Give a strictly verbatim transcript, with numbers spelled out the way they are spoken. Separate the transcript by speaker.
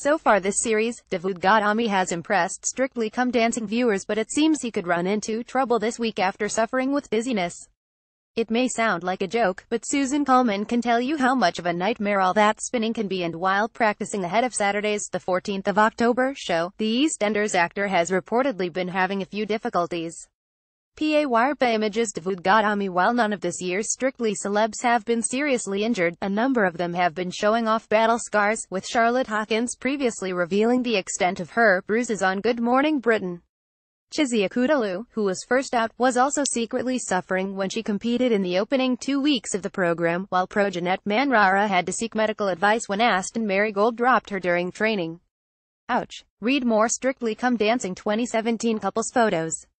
Speaker 1: So far this series, Davood Ghadami has impressed Strictly Come Dancing viewers, but it seems he could run into trouble this week after suffering with dizziness. It may sound like a joke, but Susan Coleman can tell you how much of a nightmare all that spinning can be. And while practicing ahead of Saturday's the fourteenth of October show, the EastEnders actor has reportedly been having a few difficulties. P A Wire images Davood Ghadami. While none of this year's Strictly celebs have been seriously injured, a number of them have been showing off battle scars, with Charlotte Hawkins previously revealing the extent of her bruises on Good Morning Britain. Chizzy Akudolu, who was first out, was also secretly suffering when she competed in the opening two weeks of the program, while pro Jeanette Manrara had to seek medical advice when Aston Marigold dropped her during training. Ouch. Read more Strictly Come Dancing twenty seventeen couples photos.